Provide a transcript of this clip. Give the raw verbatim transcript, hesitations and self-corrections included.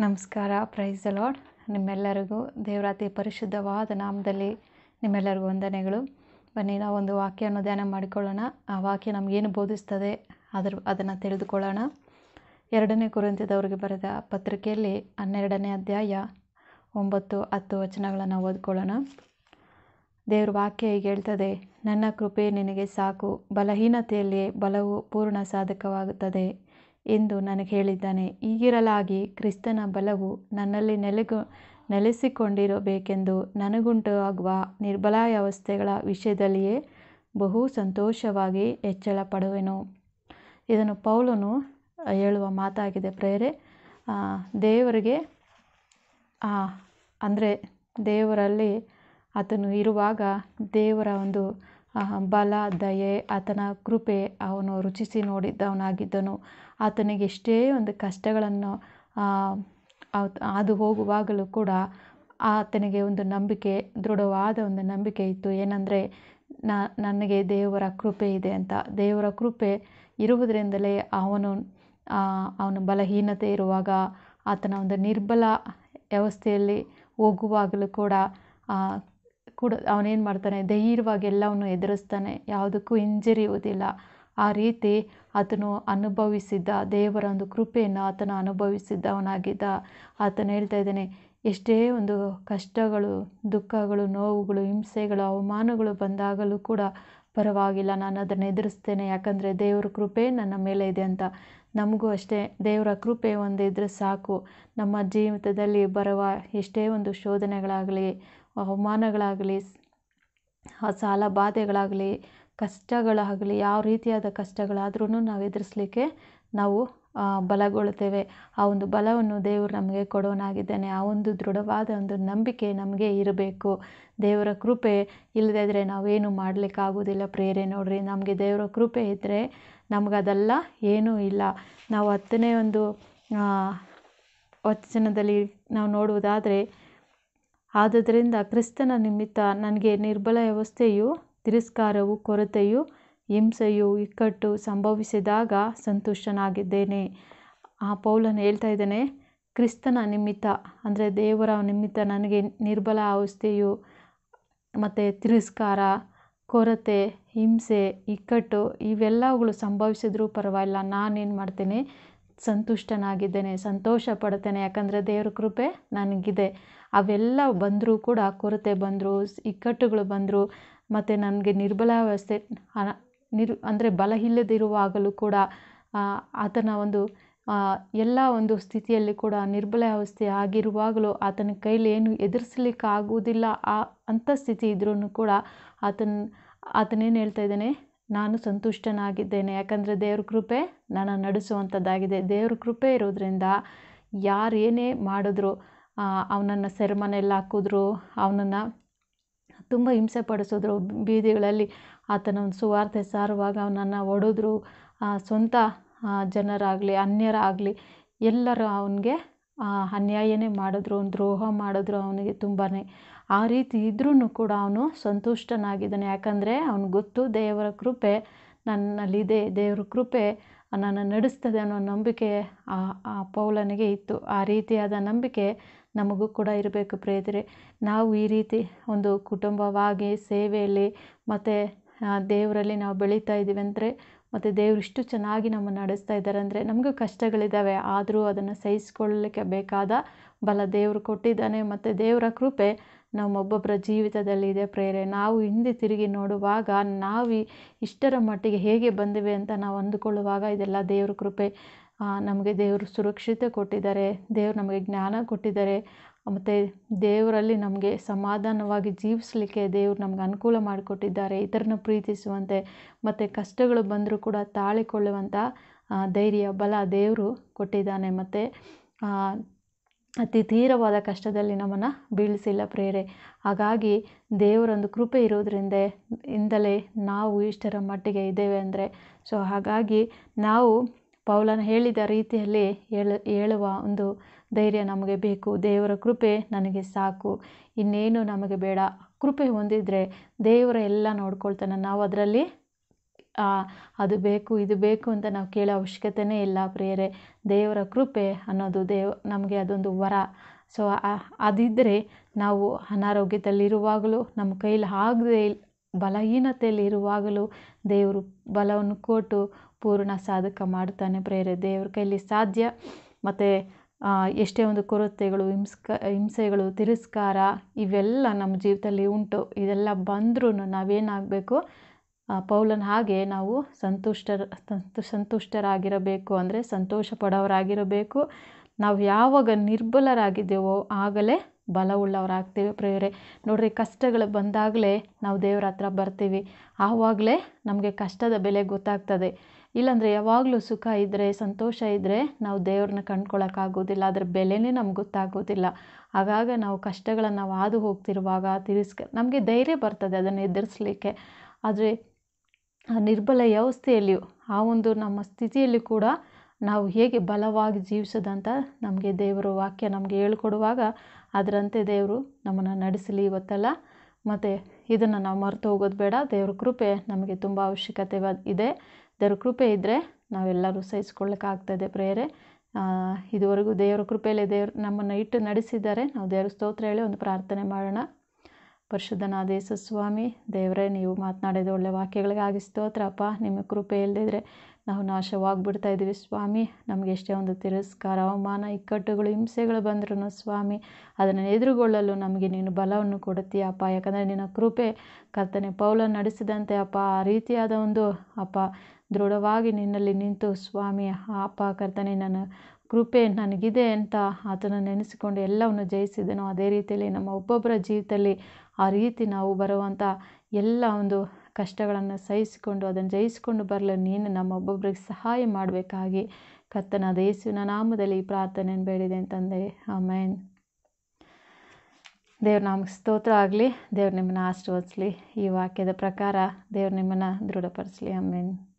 ನಮಸ್ಕಾರ. Praise the lord. ನಿಮ್ಮೆಲ್ಲರಿಗೂ ದೇವರ ಅತಿ ಪರಿಶುದ್ಧವಾದ ನಾಮದಲ್ಲಿ ನಿಮ್ಮೆಲ್ಲರಿಗೂ ವಂದನೆಗಳು. ಬನ್ನಿ ನಾವು ಒಂದು ವಾಕ್ಯವನ್ನು ಧ್ಯಾನ ಮಾಡಿಕೊಳ್ಳೋಣ. ಆ ವಾಕ್ಯ ನಮಗೇನು ಬೋಧಿಸ್ತದೆ ಅದರ ಅದನ್ನು ತಿಳಿದುಕೊಳ್ಳೋಣ. ಎರಡನೇ ಕೊರಿಂಥದವರಿಗೆ ಬರೆದ ಪತ್ರಿಕೆಯಲ್ಲಿ ಹನ್ನೆರಡನೇ ಅಧ್ಯಾಯ ಒಂಬತ್ತು ಹತ್ತು ವಚನಗಳನ್ನು ಓದ್ಕೊಳ್ಳೋಣ. ದೇವ್ರ ವಾಕ್ಯ ಹೀಗೆ ಹೇಳ್ತದೆ, ನನ್ನ ಕೃಪೆ ನಿನಗೆ ಸಾಕು, ಬಲಹೀನತೆಯಲ್ಲಿ ಬಲವು ಪೂರ್ಣ ಸಾಧಕವಾಗುತ್ತದೆ ಎಂದು ನನಗೆ ಹೇಳಿದ್ದಾನೆ. ಹೀಗಿರಲಾಗಿ ಕ್ರಿಸ್ತನ ಬಲವು ನನ್ನಲ್ಲಿ ನೆಲೆಗು ನೆಲೆಸಿಕೊಂಡಿರಬೇಕೆಂದು ನನಗುಂಟಾಗುವ ನಿರ್ಬಲಾವಸ್ಥೆಗಳ ವಿಷಯದಲ್ಲಿಯೇ ಬಹು ಸಂತೋಷವಾಗಿ ಹೆಚ್ಚಳ ಪಡುವೆನು. ಇದನ್ನು ಪೌಲನು ಹೇಳುವ ಮಾತಾಗಿದೆ ಪ್ರೇರೆ. ದೇವರಿಗೆ ಅಂದರೆ ದೇವರಲ್ಲಿ ಆತನು ಇರುವಾಗ ದೇವರ ಒಂದು ಬಲ, ದಯೆ, ಆತನ ಕೃಪೆ ಅವನು ರುಚಿಸಿ ನೋಡಿದ್ದವನಾಗಿದ್ದನು. ಆತನಿಗೆ ಎಷ್ಟೇ ಒಂದು ಕಷ್ಟಗಳನ್ನು ಅದು ಹೋಗುವಾಗಲೂ ಕೂಡ ಆತನಿಗೆ ಒಂದು ನಂಬಿಕೆ, ದೃಢವಾದ ಒಂದು ನಂಬಿಕೆ ಇತ್ತು. ಏನಂದರೆ ನ ನನಗೆ ದೇವರ ಕೃಪೆ ಇದೆ ಅಂತ. ದೇವರ ಕೃಪೆ ಇರುವುದರಿಂದಲೇ ಅವನು ಅವನ ಬಲಹೀನತೆ ಇರುವಾಗ, ಆತನ ಒಂದು ನಿರ್ಬಲ ವ್ಯವಸ್ಥೆಯಲ್ಲಿ ಹೋಗುವಾಗಲೂ ಕೂಡ ಕೂಡ ಅವನೇನು ಮಾಡ್ತಾನೆ, ಧೈರ್ಯವಾಗಿ ಎಲ್ಲವನ್ನು ಎದುರಿಸ್ತಾನೆ, ಯಾವುದಕ್ಕೂ ಹಿಂಜರಿಯುವುದಿಲ್ಲ. ಆ ರೀತಿ ಆತನು ಅನುಭವಿಸಿದ್ದ ದೇವರ ಒಂದು ಕೃಪೆಯನ್ನು ಆತನು ಅನುಭವಿಸಿದ್ದವನಾಗಿದ್ದ. ಆತನು ಹೇಳ್ತಾ ಇದ್ದಾನೆ, ಎಷ್ಟೇ ಒಂದು ಕಷ್ಟಗಳು, ದುಃಖಗಳು, ನೋವುಗಳು, ಹಿಂಸೆಗಳು, ಅವಮಾನಗಳು ಬಂದಾಗಲೂ ಕೂಡ ಪರವಾಗಿಲ್ಲ, ನಾನು ಅದನ್ನು ಎದುರಿಸ್ತೇನೆ, ಯಾಕಂದರೆ ದೇವರ ಕೃಪೆ ನನ್ನ ಮೇಲೆ ಇದೆ ಅಂತ. ನಮಗೂ ಅಷ್ಟೇ ದೇವರ ಕೃಪೆ ಒಂದಿದ್ರೆ ಸಾಕು. ನಮ್ಮ ಜೀವಿತದಲ್ಲಿ ಬರುವ ಎಷ್ಟೇ ಒಂದು ಶೋಧನೆಗಳಾಗಲಿ, ಅವಮಾನಗಳಾಗಲಿ, ಸಾಲ ಬಾಧೆಗಳಾಗಲಿ, ಕಷ್ಟಗಳಾಗಲಿ, ಯಾವ ರೀತಿಯಾದ ಕಷ್ಟಗಳಾದ್ರೂ ನಾವು ಎದುರಿಸಲಿಕ್ಕೆ ನಾವು ಬಲಗೊಳ್ಳುತ್ತೇವೆ. ಆ ಒಂದು ಬಲವನ್ನು ದೇವರು ನಮಗೆ ಕೊಡೋನಾಗಿದ್ದಾನೆ. ಆ ಒಂದು ದೃಢವಾದ ಒಂದು ನಂಬಿಕೆ ನಮಗೆ ಇರಬೇಕು. ದೇವರ ಕೃಪೆ ಇಲ್ಲದೇ ಇದ್ದರೆ ನಾವೇನು ಮಾಡಲಿಕ್ಕಾಗೋದಿಲ್ಲ ಪ್ರೇರೆ. ನೋಡ್ರಿ, ನಮಗೆ ದೇವರ ಕೃಪೆ ಇದ್ದರೆ ನಮಗದೆಲ್ಲ ಏನೂ ಇಲ್ಲ. ನಾವು ಹತ್ತನೇ ಒಂದು ವಚನದಲ್ಲಿ ನಾವು ನೋಡುವುದಾದರೆ, ಆದುದರಿಂದ ಕ್ರಿಸ್ತನ ನಿಮಿತ್ತ ನನಗೆ ನಿರ್ಬಲ ವ್ಯವಸ್ಥೆಯು, ತಿರಸ್ಕಾರವು, ಕೊರತೆಯು, ಹಿಂಸೆಯು, ಇಕ್ಕಟ್ಟು ಸಂಭವಿಸಿದಾಗ ಸಂತುಷ್ಟನಾಗಿದ್ದೇನೆ. ಆ ಪೌಲನು ಹೇಳ್ತಾ ಇದ್ದಾನೆ, ಕ್ರಿಸ್ತನ ನಿಮಿತ್ತ ಅಂದರೆ ದೇವರ ನಿಮಿತ್ತ ನನಗೆ ನಿರ್ಬಲ ಅವಸ್ಥೆಯು ಮತ್ತು ತಿರಸ್ಕಾರ, ಕೊರತೆ, ಹಿಂಸೆ, ಇಕ್ಕಟ್ಟು ಇವೆಲ್ಲವುಗಳು ಸಂಭವಿಸಿದ್ರೂ ಪರವಾಗಿಲ್ಲ, ನಾನೇನು ಮಾಡ್ತೇನೆ, ಸಂತುಷ್ಟನಾಗಿದ್ದೇನೆ, ಸಂತೋಷ ಪಡ್ತೇನೆ, ಯಾಕಂದರೆ ದೇವ್ರ ಕೃಪೆ ನನಗಿದೆ. ಅವೆಲ್ಲ ಬಂದರೂ ಕೂಡ, ಕೊರತೆ ಬಂದರು, ಇಕ್ಕಟ್ಟುಗಳು ಬಂದರು, ಮತ್ತು ನನಗೆ ನಿರ್ಬಲಾವಸ್ಥೆ ನಿರ್ ಅಂದರೆ ಬಲ ಇಲ್ಲದಿರುವಾಗಲೂ ಕೂಡ ಆತನ ಒಂದು ಎಲ್ಲ ಒಂದು ಸ್ಥಿತಿಯಲ್ಲಿ ಕೂಡ ನಿರ್ಬಲಾವಸ್ಥೆ ಆಗಿರುವಾಗಲೂ ಆತನ ಕೈಲಿ ಏನು ಎದುರಿಸಲಿಕ್ಕೆ ಆಗುವುದಿಲ್ಲ ಆ ಅಂಥ ಸ್ಥಿತಿ ಇದ್ರೂ ಕೂಡ ಆತನ ಆತನೇನು ಹೇಳ್ತಾ ಇದ್ದಾನೆ, ನಾನು ಸಂತುಷ್ಟನಾಗಿದ್ದೇನೆ, ಯಾಕಂದರೆ ದೇವ್ರ ಕೃಪೆ ನನ್ನ ನಡೆಸುವಂಥದ್ದಾಗಿದೆ. ದೇವ್ರ ಕೃಪೆ ಇರೋದ್ರಿಂದ ಯಾರು ಏನೇ ಮಾಡಿದ್ರು, ಅವನನ್ನು ಸೆರೆಮನೆಯಲ್ಲಿ ಹಾಕಿದ್ರು, ಅವನನ್ನು ತುಂಬ ಹಿಂಸೆ ಪಡಿಸಿದ್ರು, ಬೀದಿಗಳಲ್ಲಿ ಆತನ ಒಂದು ಸುವಾರ್ತೆ ಸಾರುವಾಗ ಅವನನ್ನು ಹೊಡೆದ್ರು, ಸ್ವಂತ ಜನರಾಗಲಿ ಅನ್ಯರಾಗಲಿ ಎಲ್ಲರೂ ಅವನಿಗೆ ಅನ್ಯಾಯನೇ ಮಾಡಿದ್ರು, ದ್ರೋಹ ಮಾಡಿದ್ರು ಅವನಿಗೆ ತುಂಬಾ. ಆ ರೀತಿ ಇದ್ರೂ ಕೂಡ ಅವನು ಸಂತುಷ್ಟನಾಗಿದ್ದಾನೆ, ಯಾಕಂದರೆ ಅವನಿಗೆ ಗೊತ್ತು ದೇವರ ಕೃಪೆ ನನ್ನಲ್ಲಿದೆ, ದೇವರ ಕೃಪೆ ನನ್ನ ನಡೆಸ್ತದೆ ಅನ್ನೋ ನಂಬಿಕೆ ಆ ಪೌಲನಿಗೆ ಇತ್ತು. ಆ ರೀತಿಯಾದ ನಂಬಿಕೆ ನಮಗೂ ಕೂಡ ಇರಬೇಕು ಪ್ರೇಯರೆ. ನಾವು ಈ ರೀತಿ ಒಂದು ಕುಟುಂಬವಾಗಿ ಸೇವೆಯಲ್ಲಿ ಮತ್ತು ದೇವರಲ್ಲಿ ನಾವು ಬೆಳೀತಾ ಇದ್ದೀವಿ ಅಂದರೆ, ಮತ್ತು ದೇವರು ಇಷ್ಟು ಚೆನ್ನಾಗಿ ನಮ್ಮನ್ನು ನಡೆಸ್ತಾ ಇದ್ದಾರೆ ಅಂದರೆ, ನಮಗೂ ಕಷ್ಟಗಳಿದ್ದಾವೆ, ಆದರೂ ಅದನ್ನು ಸಹಿಸ್ಕೊಳ್ಳಲಿಕ್ಕೆ ಬೇಕಾದ ಬಲ ದೇವರು ಕೊಟ್ಟಿದ್ದಾನೆ. ಮತ್ತು ದೇವರ ಕೃಪೆ ನಮ್ಮೊಬ್ಬೊಬ್ಬರ ಜೀವಿತದಲ್ಲಿ ಇದೆ ಪ್ರೇರೆ. ನಾವು ಹಿಂದೆ ತಿರುಗಿ ನೋಡುವಾಗ ನಾವು ಇಷ್ಟರ ಮಟ್ಟಿಗೆ ಹೇಗೆ ಬಂದಿವೆ ಅಂತ ನಾವು ಅಂದುಕೊಳ್ಳುವಾಗ ಇದೆಲ್ಲ ದೇವ್ರ ಕೃಪೆ. ನಮಗೆ ದೇವರು ಸುರಕ್ಷತೆ ಕೊಟ್ಟಿದ್ದಾರೆ, ದೇವರು ನಮಗೆ ಜ್ಞಾನ ಕೊಟ್ಟಿದ್ದಾರೆ, ಮತ್ತು ದೇವರಲ್ಲಿ ನಮಗೆ ಸಮಾಧಾನವಾಗಿ ಜೀವಿಸಲಿಕ್ಕೆ ದೇವರು ನಮ್ಗೆ ಅನುಕೂಲ ಮಾಡಿಕೊಟ್ಟಿದ್ದಾರೆ, ಇತರನ ಪ್ರೀತಿಸುವಂತೆ, ಮತ್ತು ಕಷ್ಟಗಳು ಬಂದರೂ ಕೂಡ ತಾಳಿಕೊಳ್ಳುವಂಥ ಧೈರ್ಯ, ಬಲ ದೇವರು ಕೊಟ್ಟಿದ್ದಾನೆ. ಮತ್ತು ಅತಿ ತೀವ್ರವಾದ ಕಷ್ಟದಲ್ಲಿ ನಮ್ಮನ್ನು ಬೀಳಿಸಿಲ್ಲ ಪ್ರೇರೆ. ಹಾಗಾಗಿ ದೇವರೊಂದು ಕೃಪೆ ಇರೋದ್ರಿಂದ ಇಂದಲೇ ನಾವು ಇಷ್ಟರ ಮಟ್ಟಿಗೆ ಇದ್ದೇವೆ ಅಂದರೆ, ಸೊ ಹಾಗಾಗಿ ನಾವು ಪೌಲನು ಹೇಳಿದ ರೀತಿಯಲ್ಲಿ ಹೇಳ ಹೇಳುವ ಒಂದು ಧೈರ್ಯ ನಮಗೆ ಬೇಕು. ದೇವರ ಕೃಪೆ ನನಗೆ ಸಾಕು, ಇನ್ನೇನು ನಮಗೆ ಬೇಡ. ಕೃಪೆ ಹೊಂದಿದರೆ ದೇವರ ಎಲ್ಲ ನೋಡ್ಕೊಳ್ತಾನೆ. ನಾವು ಅದರಲ್ಲಿ ಅದು ಬೇಕು ಇದು ಬೇಕು ಅಂತ ನಾವು ಕೇಳೋ ಅವಶ್ಯಕತೆಯೇ ಇಲ್ಲ ಪ್ರಿಯರೇ. ದೇವರ ಕೃಪೆ ಅನ್ನೋದು ದೇವ್ ನಮಗೆ ಅದೊಂದು ವರ. ಸೊ ಅದಿದ್ದರೆ ನಾವು ಅನಾರೋಗ್ಯದಲ್ಲಿರುವಾಗಲೂ, ನಮ್ಮ ಕೈಲಿ ಆಗದೆ ಬಲಹೀನತೆಯಲ್ಲಿ ಇರುವಾಗಲೂ ದೇವರು ಬಲವನ್ನು ಕೊಟ್ಟು ಪೂರ್ಣ ಸಾಧಕ ಮಾಡ್ತಾನೆ ಪ್ರಿಯರೇ. ದೇವ್ರ ಕೈಲಿ ಸಾಧ್ಯ. ಮತ್ತು ಎಷ್ಟೇ ಒಂದು ಕೊರತೆಗಳು, ಹಿಂಸ್ಕ ಹಿಂಸೆಗಳು, ತಿರಸ್ಕಾರ ಇವೆಲ್ಲ ನಮ್ಮ ಜೀವಿತದಲ್ಲಿ ಉಂಟು. ಇದೆಲ್ಲ ಬಂದ್ರೂ ನಾವೇನಾಗಬೇಕು, ಪೌಲನ ಹಾಗೆ ನಾವು ಸಂತುಷ್ಟರ ಸಂತುಷ್ಟರಾಗಿರಬೇಕು. ಅಂದರೆ ಸಂತೋಷ ಪಡೋರಾಗಿರಬೇಕು. ನಾವು ಯಾವಾಗ ನಿರ್ಬಲರಾಗಿದ್ದೇವೋ ಆಗಲೇ ಬಲವುಳ್ಳವರಾಗ್ತೇವೆ ಪ್ರಿಯರೇ. ನೋಡ್ರಿ, ಕಷ್ಟಗಳು ಬಂದಾಗಲೇ ನಾವು ದೇವ್ರ ಹತ್ರ ಬರ್ತೀವಿ. ಆವಾಗಲೇ ನಮಗೆ ಕಷ್ಟದ ಬೆಲೆ ಗೊತ್ತಾಗ್ತದೆ. ಇಲ್ಲಾಂದರೆ ಯಾವಾಗಲೂ ಸುಖ ಇದ್ದರೆ, ಸಂತೋಷ ಇದ್ದರೆ ನಾವು ದೇವ್ರನ್ನ ಕಂಡ್ಕೊಳ್ಳೋಕ್ಕಾಗೋದಿಲ್ಲ. ಅದರ ಬೆಲೆನೇ ನಮ್ಗೆ ಗೊತ್ತಾಗೋದಿಲ್ಲ. ಆಗಾಗ ನಾವು ಕಷ್ಟಗಳನ್ನು ನಾವು ಹಾದು ಹೋಗ್ತಿರುವಾಗ ತಿರಸ್ಕ ನಮಗೆ ಧೈರ್ಯ ಬರ್ತದೆ ಅದನ್ನು ಎದುರಿಸಲಿಕ್ಕೆ. ಆದರೆ ಆ ನಿರ್ಬಲ ವ್ಯವಸ್ಥೆಯಲ್ಲಿಯೂ, ಆ ಒಂದು ನಮ್ಮ ಸ್ಥಿತಿಯಲ್ಲಿ ಕೂಡ ನಾವು ಹೇಗೆ ಬಲವಾಗಿ ಜೀವಿಸೋದಂತ ನಮಗೆ ದೇವರು ವಾಕ್ಯ ನಮಗೆ ಹೇಳ್ಕೊಡುವಾಗ ಅದರಂತೆ ದೇವರು ನಮ್ಮನ್ನು ನಡೆಸಲಿ ಇವತ್ತೆಲ್ಲ. ಮತ್ತು ಇದನ್ನು ನಾವು ಮರೆತು ಹೋಗೋದು ಬೇಡ. ದೇವ್ರ ಕೃಪೆ ನಮಗೆ ತುಂಬ ಅವಶ್ಯಕತೆ ಇದೆ. ದೇವ್ರ ಕೃಪೆ ಇದ್ದರೆ ನಾವೆಲ್ಲರೂ ಸಹಿಸ್ಕೊಳ್ಳೋಕ್ಕಾಗ್ತದೆ ಪ್ರಿಯರೇ. ಇದುವರೆಗೂ ದೇವರ ಕೃಪೆಯಲ್ಲಿ ದೇವ್ರು ನಮ್ಮನ್ನು ಇಟ್ಟು ನಡೆಸಿದ್ದಾರೆ. ನಾವು ದೇವ್ರ ಸ್ತೋತ್ರ ಹೇಳಿ ಒಂದು ಪ್ರಾರ್ಥನೆ ಮಾಡೋಣ. ಪರಿಶುದ್ಧನಾದ ಯೇಸು ಸ್ವಾಮಿ ದೇವರೇ, ನೀವು ಮಾತನಾಡಿದ ಒಳ್ಳೆ ವಾಕ್ಯಗಳಿಗಾಗಿ ಸ್ತೋತ್ರ ಅಪ್ಪ. ನಿಮ್ಮ ಕೃಪೆ ಇಲ್ಲದಿದ್ದರೆ ನಾವು ನಾಶವಾಗಿಬಿಡ್ತಾ ಇದ್ದೀವಿ ಸ್ವಾಮಿ. ನಮಗೆ ಎಷ್ಟೇ ಒಂದು ತಿರಸ್ಕಾರ, ಅವಮಾನ, ಇಕ್ಕಟ್ಟುಗಳು, ಹಿಂಸೆಗಳು ಬಂದ್ರೂ ಸ್ವಾಮಿ ಅದನ್ನು ಎದುರುಗೊಳ್ಳಲು ನಮಗೆ ನೀನು ಬಲವನ್ನು ಕೊಡುತ್ತೀಯಪ್ಪ. ಯಾಕಂದರೆ ನಿನ್ನ ಕೃಪೆ ಕರ್ತನೆ ಪೌಲ ನಡೆಸಿದಂತೆ ಅಪ್ಪ, ಆ ರೀತಿಯಾದ ಒಂದು ಅಪ್ಪ ದೃಢವಾಗಿ ನಿನ್ನಲ್ಲಿ ನಿಂತು ಸ್ವಾಮಿ ಅಪ್ಪ ಕರ್ತನೆ ನನ್ನ ಕೃಪೆ ನನಗಿದೆ ಅಂತ ಆತನ ನೆನೆಸಿಕೊಂಡು ಎಲ್ಲವನ್ನು ಜಯಿಸಿದನು. ಅದೇ ರೀತಿಯಲ್ಲಿ ನಮ್ಮ ಒಬ್ಬೊಬ್ಬರ ಜೀವಿತದಲ್ಲಿ ಆ ರೀತಿ ನಾವು ಬರುವಂಥ ಎಲ್ಲ ಒಂದು ಕಷ್ಟಗಳನ್ನು ಸಹಿಸಿಕೊಂಡು ಅದನ್ನು ಜಯಿಸಿಕೊಂಡು ಬರಲು ನೀನು ನಮ್ಮ ಒಬ್ಬೊಬ್ಬರಿಗೆ ಸಹಾಯ ಮಾಡಬೇಕಾಗಿ ಕರ್ತನಾದ ಯೇಸುವಿನ ನಾಮದಲ್ಲಿ ಈ ಪ್ರಾರ್ಥನೆಯನ್ನು ಬೇಡಿದೆ ಅಂತಂದೆ. ಆಮೇನ್. ದೇವ್ರ ನಾಮಕ್ಕೆ ಸ್ತೋತ್ರ ಆಗಲಿ. ದೇವ್ರು ನಿಮ್ಮನ್ನು ಆಶೀರ್ವದಿಸಲಿ. ಈ ವಾಕ್ಯದ ಪ್ರಕಾರ ದೇವ್ರು ನಿಮ್ಮನ್ನು ದೃಢಪಡಿಸಲಿ. ಆಮೇನ್.